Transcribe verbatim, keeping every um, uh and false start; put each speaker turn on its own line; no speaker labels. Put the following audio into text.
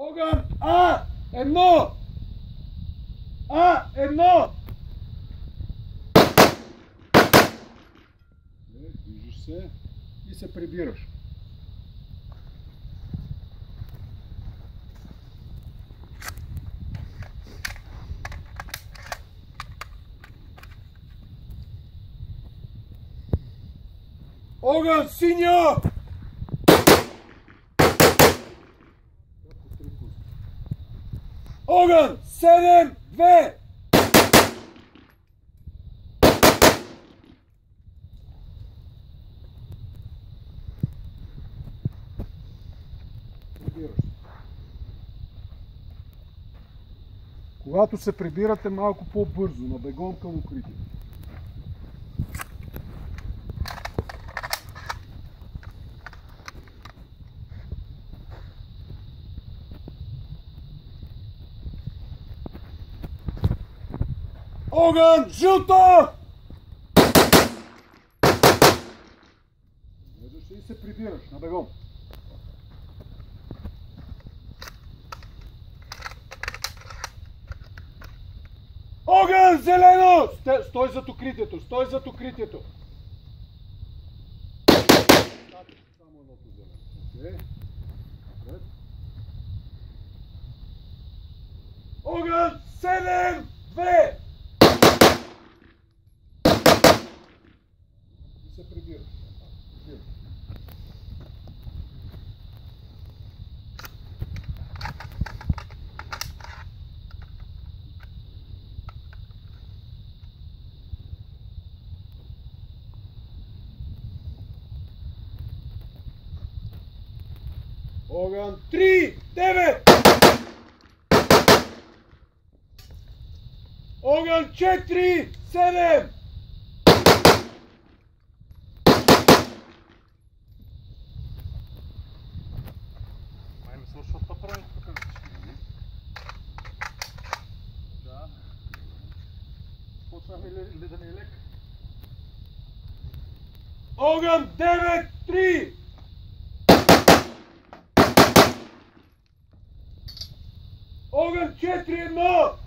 Огън! А! Едно! А! Едно! Е, движиш се и се прибираш. Огън! Синьо! Огън! седем, две! Когато се прибирате малко по-бързо, на бегом към укритие. Огън! Жълто! Гледаш и се прибираш на бегом. Огън! Зелено! Стой зад укритието! Стой зад укритието! Само едното зелено. Окей. Огън! седем, две! И се прибираш. Огън! три, девет! Огън! четири, седем!
Май ми свършват патрони тук. Да. Почваме ли да ни е лек?
Огън! девет, три! Огън! четири, едно!